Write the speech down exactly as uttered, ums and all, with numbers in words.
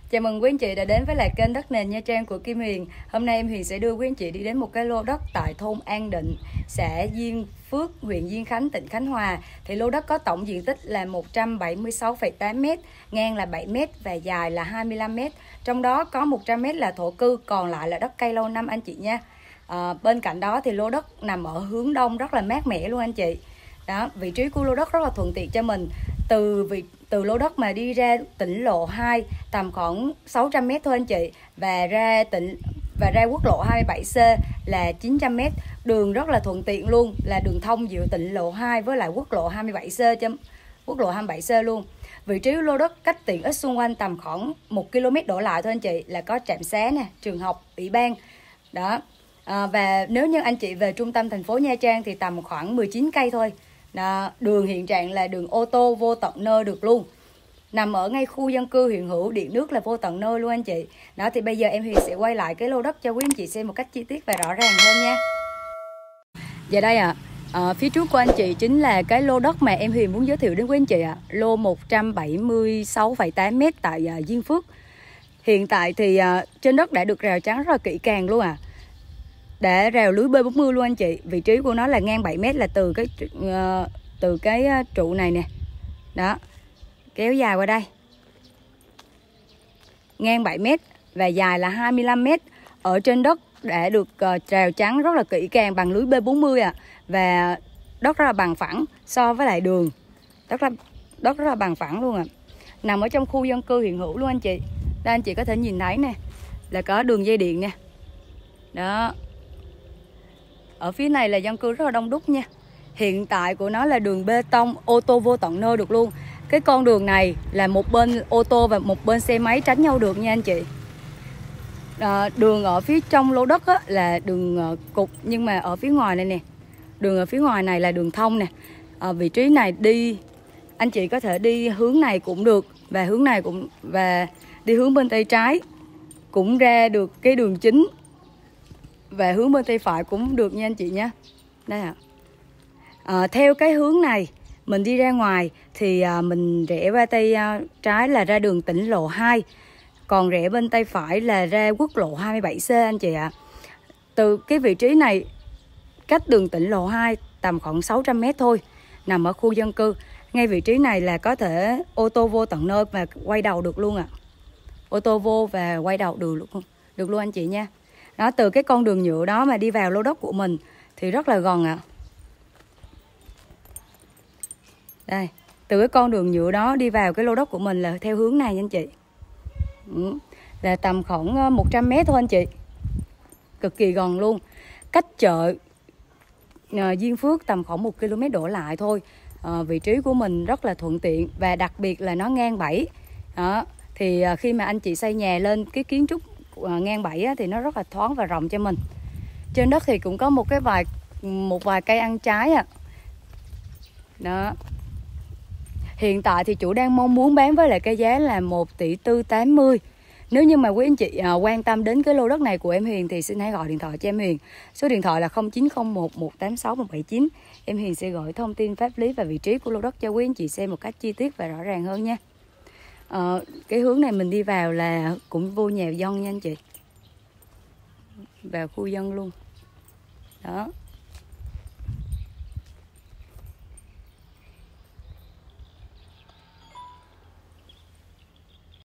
Chào mừng quý anh chị đã đến với lại kênh Đất Nền Nha Trang của Kim Huyền. Hôm nay em Huyền sẽ đưa quý anh chị đi đến một cái lô đất tại thôn An Định, xã Diên Phước, huyện Diên Khánh, tỉnh Khánh Hòa. Thì lô đất có tổng diện tích là một trăm bảy mươi sáu phẩy tám mét, ngang là bảy mét và dài là hai mươi lăm mét. Trong đó có một trăm mét là thổ cư, còn lại là đất cây lâu năm anh chị nha. À, bên cạnh đó thì lô đất nằm ở hướng đông, rất là mát mẻ luôn anh chị. Đó, vị trí của lô đất rất là thuận tiện cho mình. Từ vị từ lô đất mà đi ra tỉnh lộ hai tầm khoảng sáu trăm mét thôi anh chị, và ra tỉnh và ra quốc lộ hai mươi bảy C là chín trăm mét. Đường rất là thuận tiện luôn, là đường thông giữa tỉnh lộ hai với lại quốc lộ hai mươi bảy C cho quốc lộ hai mươi bảy C luôn. Vị trí lô đất cách tiện ích xung quanh tầm khoảng một ki lô mét đổ lại thôi anh chị, là có trạm xá nè, trường học, ủy ban. Đó. À, và nếu như anh chị về trung tâm thành phố Nha Trang thì tầm khoảng mười chín cây thôi. Đó, đường hiện trạng là đường ô tô vô tận nơi được luôn. Nằm ở ngay khu dân cư hiện hữu, điện nước là vô tận nơi luôn anh chị. Đó, thì bây giờ em Huyền sẽ quay lại cái lô đất cho quý anh chị xem một cách chi tiết và rõ ràng hơn nha. Và đây ạ, à, à, phía trước của anh chị chính là cái lô đất mà em Huyền muốn giới thiệu đến quý anh chị ạ. À. Lô một trăm bảy mươi sáu phẩy tám mét tại à, Diên Phước. Hiện tại thì à, trên đất đã được rào chắn rất là kỹ càng luôn à. Đã rào lưới B bốn mươi luôn anh chị. Vị trí của nó là ngang bảy mét, là từ cái uh, từ cái trụ này nè. Đó. Kéo dài qua đây. Ngang bảy mét và dài là hai mươi lăm mét. Ở trên đất đã được uh, rào chắn rất là kỹ càng bằng lưới B bốn mươi à. Và đất rất là bằng phẳng so với lại đường. Đất là đất rất là bằng phẳng luôn à. Nằm ở trong khu dân cư hiện hữu luôn anh chị. Đây anh chị có thể nhìn thấy nè, là có đường dây điện nè. Đó. Ở phía này là dân cư rất là đông đúc nha. Hiện tại của nó là đường bê tông, ô tô vô tận nơi được luôn. Cái con đường này là một bên ô tô và một bên xe máy tránh nhau được nha anh chị. À, đường ở phía trong lô đất á, là đường uh, cục, nhưng mà ở phía ngoài này nè, đường ở phía ngoài này là đường thông nè. À, vị trí này đi, anh chị có thể đi hướng này cũng được, và hướng này cũng, và đi hướng bên tay trái cũng ra được cái đường chính, và hướng bên tay phải cũng được nha anh chị nhé. Đây ạ. À, theo cái hướng này mình đi ra ngoài thì à, mình rẽ qua tay à, trái là ra đường tỉnh lộ hai, còn rẽ bên tay phải là ra quốc lộ hai mươi bảy C anh chị ạ. À. Từ cái vị trí này cách đường tỉnh lộ hai tầm khoảng sáu trăm mét thôi, nằm ở khu dân cư. Ngay vị trí này là có thể ô tô vô tận nơi và quay đầu được luôn ạ. À. Ô tô vô và quay đầu được luôn, được luôn anh chị nha. Đó, từ cái con đường nhựa đó mà đi vào lô đất của mình thì rất là gần ạ. À. Đây, từ cái con đường nhựa đó đi vào cái lô đất của mình là theo hướng này nha anh chị. Ừ, là tầm khoảng một trăm mét thôi anh chị. Cực kỳ gần luôn. Cách chợ uh, Diên Phước tầm khoảng một ki lô mét đổ lại thôi. Uh, vị trí của mình rất là thuận tiện, và đặc biệt là nó ngang bảy. Đó, thì uh, khi mà anh chị xây nhà lên cái kiến trúc uh, ngang bảy á, thì nó rất là thoáng và rộng cho mình. Trên đất thì cũng có một cái vài một vài cây ăn trái à. Đó. Hiện tại thì chủ đang mong muốn bán với lại cái giá là một tỷ tư tám mươi. Nếu như mà quý anh chị à, quan tâm đến cái lô đất này của em Huyền thì xin hãy gọi điện thoại cho em Huyền. Số điện thoại là không chín không một một tám sáu một bảy chín. Em Huyền sẽ gửi thông tin pháp lý và vị trí của lô đất cho quý anh chị xem một cách chi tiết và rõ ràng hơn nha. À, cái hướng này mình đi vào là cũng vô nhà dân nha anh chị. Vào khu dân luôn. Đó.